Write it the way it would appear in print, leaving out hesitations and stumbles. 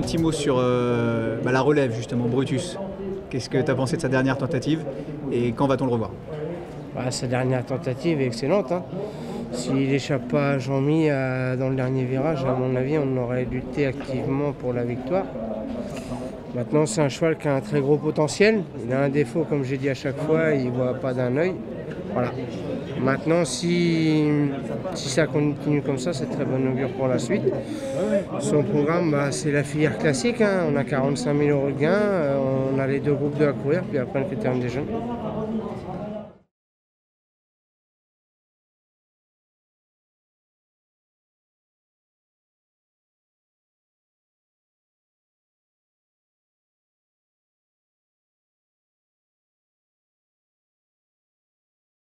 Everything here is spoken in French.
petit mot sur la relève justement, Brutus. Qu'est-ce que tu as pensé de sa dernière tentative et quand va-t-on le revoir? Sa dernière tentative est excellente. S'il n'échappe pas à Jean-Mi dans le dernier virage, à mon avis, on aurait lutté activement pour la victoire. Maintenant, c'est un cheval qui a un très gros potentiel. Il a un défaut, comme j'ai dit à chaque fois, il ne voit pas d'un œil. Voilà. Maintenant, si ça continue comme ça, c'est très bon augure pour la suite. Son programme, c'est la filière classique. On a 45 000 € de gain, on a les 2 groupes 2 à courir, puis après le critérium des jeunes.